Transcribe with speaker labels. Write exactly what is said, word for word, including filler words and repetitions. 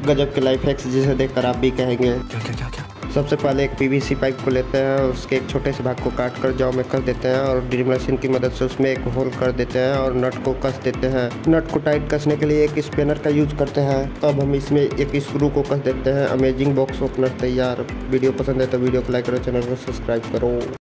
Speaker 1: गजब के life hacks जिसे देखकर आप भी कहेंगे
Speaker 2: क्या क्या क्या क्या
Speaker 1: सबसे पहले एक पीवीसी पाइप को लेते हैं और उसके एक छोटे से भाग को काट कर जौ में कस देते हैं और ड्रिल मशीन की मदद से उसमें एक होल कर देते हैं और नट को कस देते हैं। नट को टाइट कसने के लिए एक स्पेनर का यूज करते हैं। अब हम इसमें एक स्क्रू को कस देते हैं। अमेजिंग बॉक्स ओपनर तैयार। वीडियो पसंद है तो वीडियो को लाइक करो, चैनल को सब्सक्राइब करो।